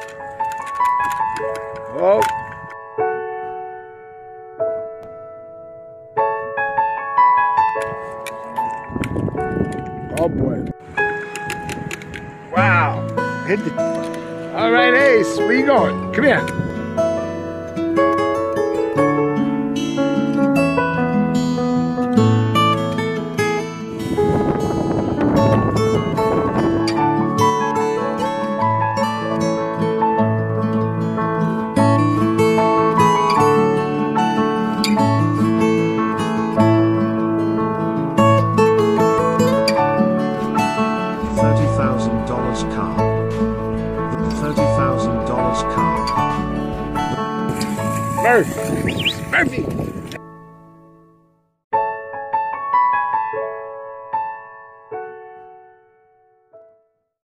Oh. Oh boy. Wow. Hit the... All right, Ace, where you going? Come here. $30,000 car. $30,000 car. Murphy. Murphy.